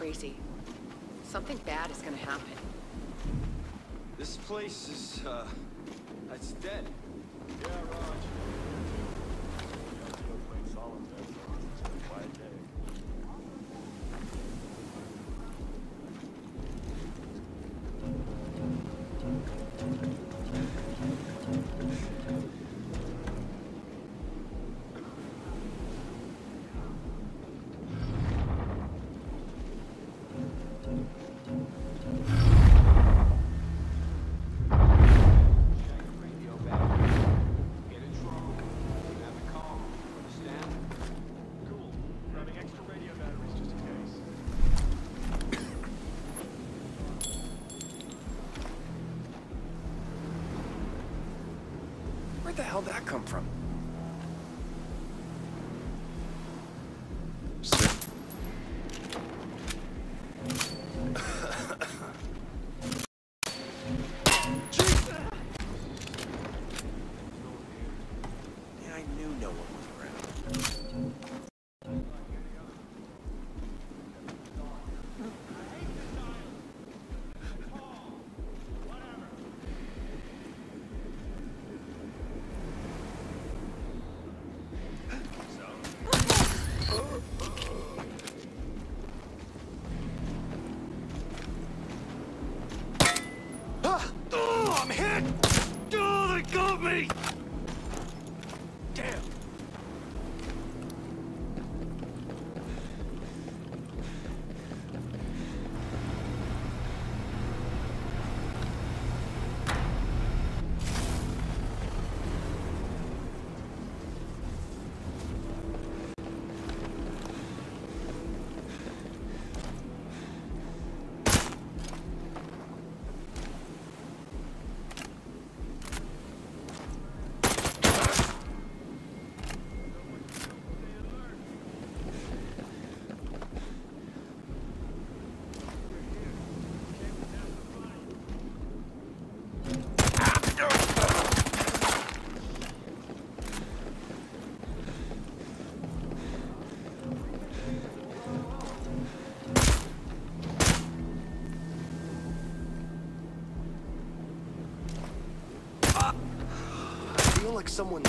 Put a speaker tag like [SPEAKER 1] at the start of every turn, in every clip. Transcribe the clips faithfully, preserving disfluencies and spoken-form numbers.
[SPEAKER 1] crazy. Something bad is gonna happen.
[SPEAKER 2] This place is, uh... it's dead.
[SPEAKER 3] Yeah, Raj. Still playing solemn there, so it's a quiet day.
[SPEAKER 2] Where'd the hell that come from? Yeah, I knew no one was around. Like someone...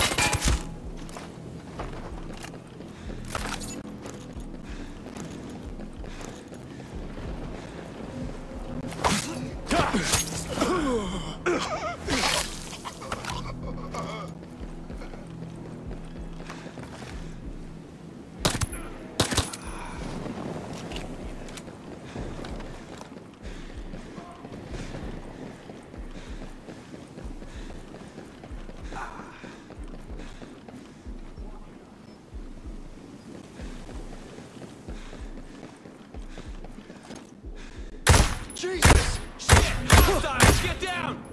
[SPEAKER 2] Jesus! Shit! Hostiles! Get down!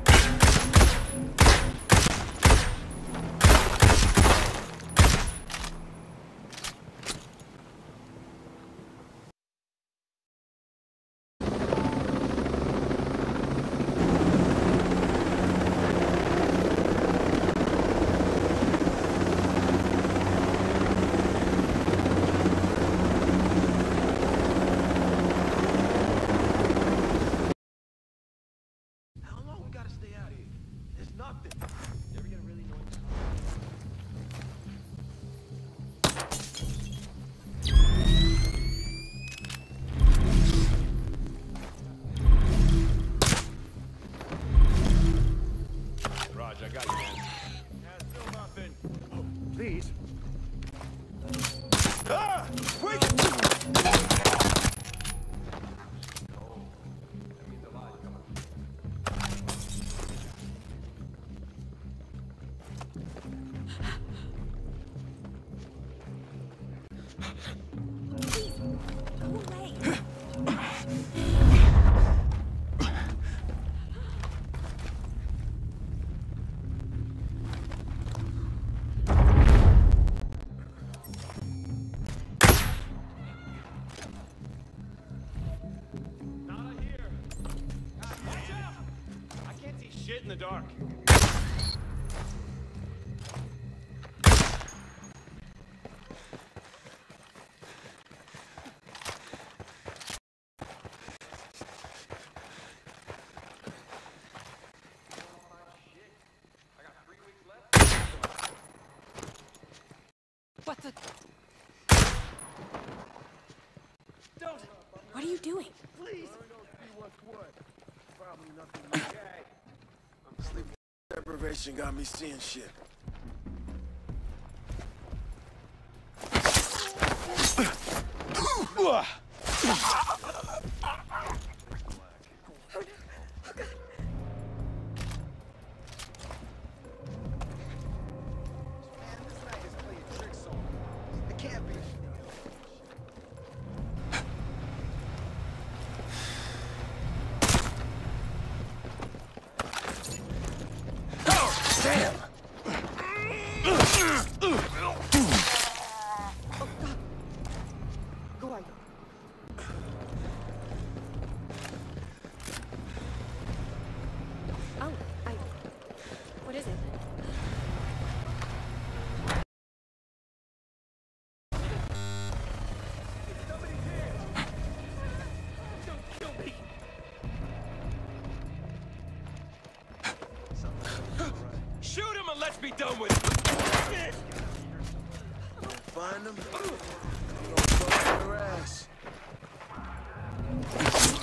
[SPEAKER 3] I got you, man. Yeah, still nothing. Oh, please. Ah! Wait! Oh, that means a lot. Come on.
[SPEAKER 1] Go away.
[SPEAKER 3] Shit in the dark.
[SPEAKER 1] What the?
[SPEAKER 3] Don't!
[SPEAKER 1] What are you doing?
[SPEAKER 3] Please! Probably nothing okay.
[SPEAKER 2] Sleep deprivation got me seeing shit.
[SPEAKER 1] Oh, I... What is it?
[SPEAKER 3] Shoot him and let's be done with it!
[SPEAKER 2] Find them. I'm gonna fuck your ass.